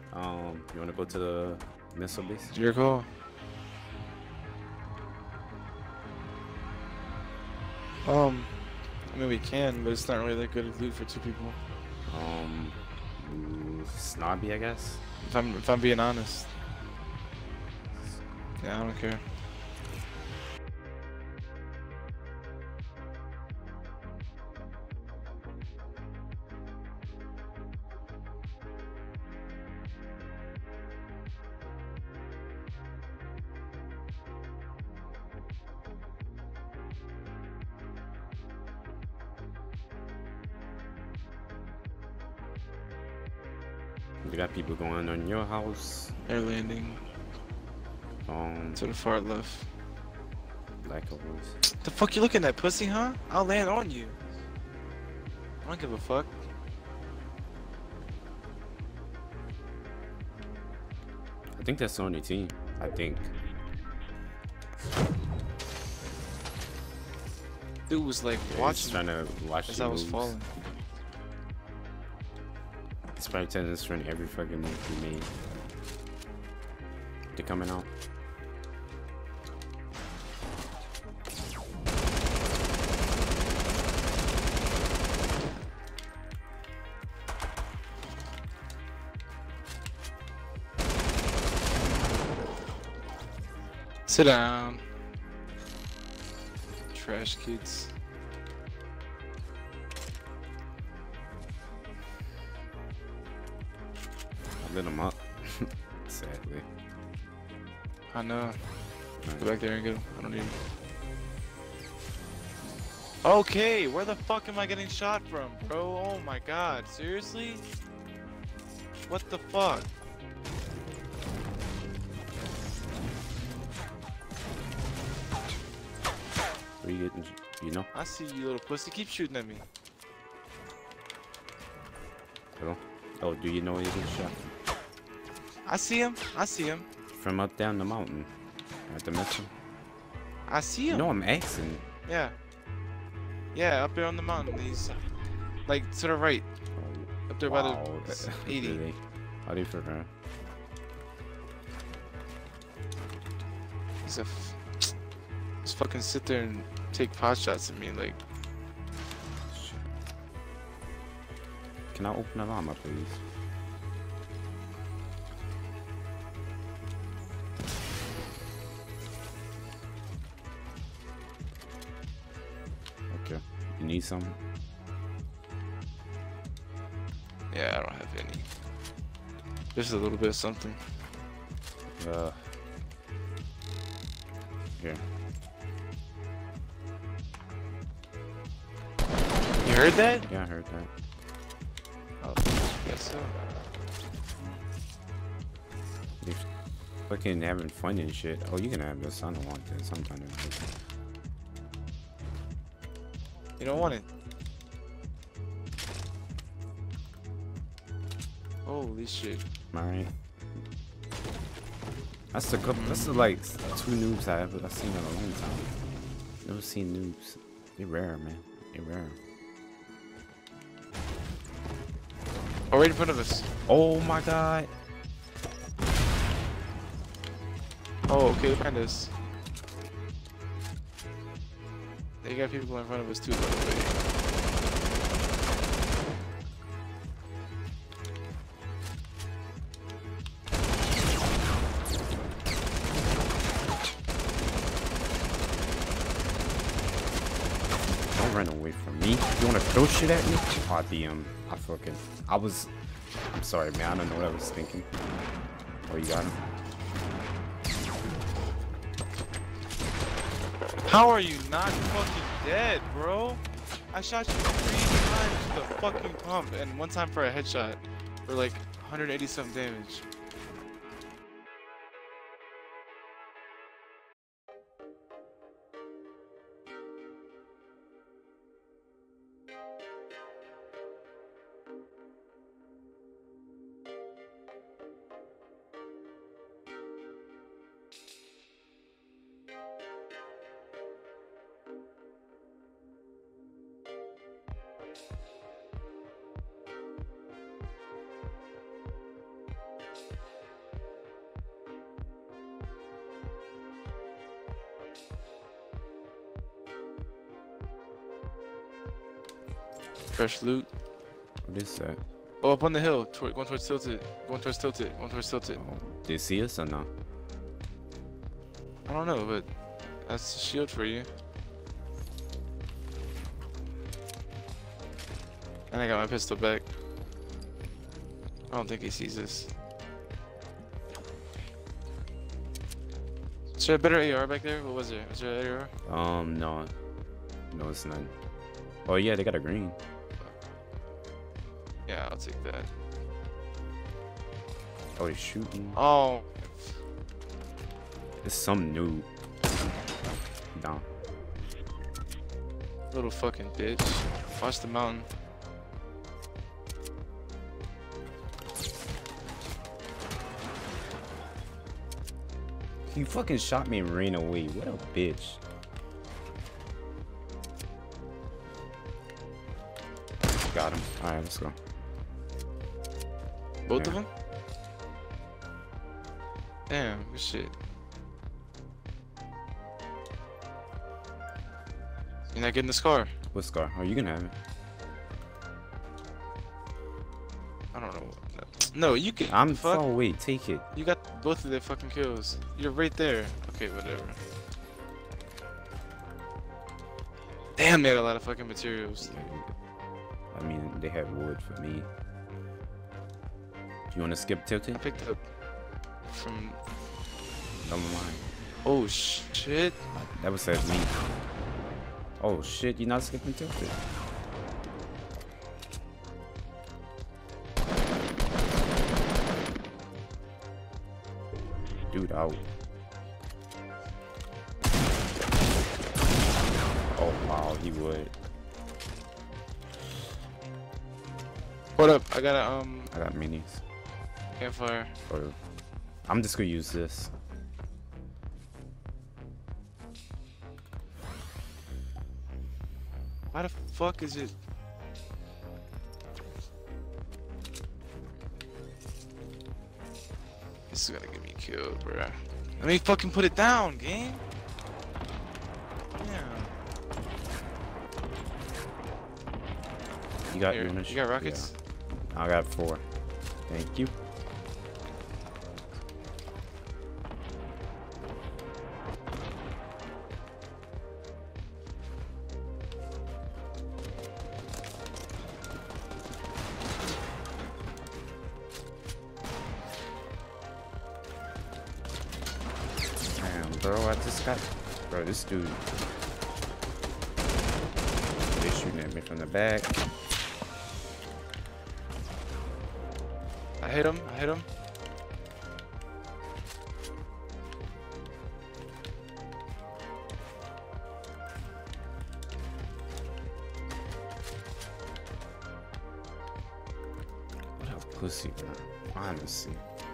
You wanna go to the missile base? Your call. I mean we can, but it's not really that good of loot for two people. Snobby, I guess. If I'm being honest. Yeah, I don't care. You got people going on your house. Air landing to the far left. Black holes. The fuck you looking at, pussy, huh? I'll land on you. I don't give a fuck. I think that's the only team. I think. Dude was like watching trying to watch as the I was moves. falling. He's probably telling us run every fucking move we made. They're coming out. Sit down. Trash kids. I lit him up. Sadly. I know. Go back there and get him. I don't need him. Okay, where the fuck am I getting shot from, bro? Oh my god, seriously? What the fuck? Where you getting, you know? I see you, little pussy. Keep shooting at me. Hello? Oh, do you know where you get shot from? I see him. I see him. From up down the mountain. At the missile? I see him. No, I'm asking. Yeah. Yeah, up there on the mountain. He's like to the right. Up there by the 80. Really? How do you forget? He's just fucking sit there and take pot shots at me like. Shit. Can I open the llama, please? Okay. You need some? Yeah, I don't have any. Just a little bit of something. Here. You heard that? Yeah, I heard that. Oh, guess so. They fucking having fun and shit. Oh, you can have this. I don't want this. I'm trying to. You don't want it. Holy shit. Alright. That's the couple. That's the like two noobs I've seen in a long time. Never seen noobs. They're rare, man. They're rare. Oh, right in front of us. Oh my god. Oh, okay, behind us. They got people in front of us too, by the way. Don't run away from me. You wanna throw shit at me? Oh, I'm sorry, man. I don't know what I was thinking. Oh, you got him? How are you not fucking dead, bro? I shot you 3 times with a fucking pump and 1 time for a headshot for like 180 some damage. Fresh loot. What is that? Oh, up on the hill. Going towards Tilted. Going towards Tilted. Going towards Tilted. Oh, did you see us or not? I don't know, but that's a shield for you. And I got my pistol back. I don't think he sees us. Is there a better AR back there? What was there? Was there an AR? No. No, it's not. Oh, yeah, they got a green. Yeah, I'll take that. Oh, he's shooting. Oh. It's some noob. Down. Little fucking bitch. Watch the mountain. He fucking shot me and ran away. What a bitch. Got him. Alright, let's go. Both Yeah. of them? Damn, good shit. You're not getting the scar. What scar? Oh, you can have it. I don't know. No, you can. I'm fuck. far away. Take it. You got both of their fucking kills. You're right there. Okay, whatever. Damn, they had a lot of fucking materials. I mean, they had wood for me. You want to skip tilted? I picked up from. Never mind. Oh shit. That was said me. Oh shit, you're not skipping tilted. Dude out. Oh wow, he would. What up? I got a I got minis. campfire. Or I'm just gonna use this. Why the fuck is it? This is gonna get me killed, bruh. Let me fucking put it down, game. Yeah. You got Here, your you got rockets? Yeah. I got 4. Thank you. Damn, bro, I just got... Bro, this dude... They shooting at me from the back. I hit him. I hit him. What a pussy, bro. Honestly.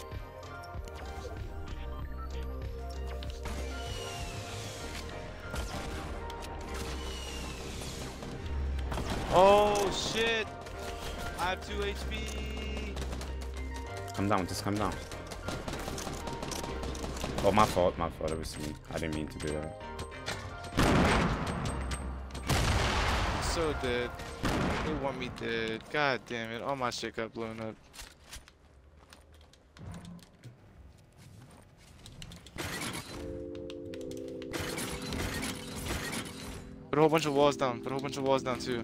Oh shit! I have 2 HP. Come down, just come down. Oh, my fault, it was me. I didn't mean to do that. I'm so dead. They want me dead. God damn it! All my shit got blown up. Put a whole bunch of walls down. Put a whole bunch of walls down too.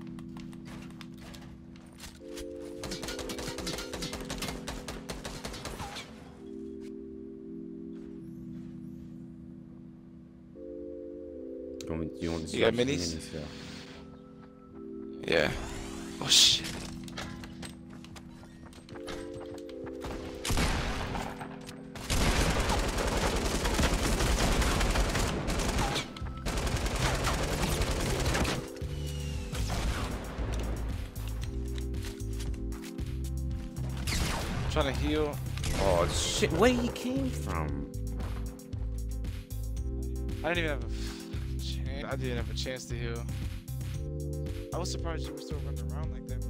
You want You got minis? Yeah. Yeah. Oh shit. Trying to heal. Oh shit, where he came from? I didn't even have a chance. I didn't have a chance to heal. I was surprised you were still running around like that.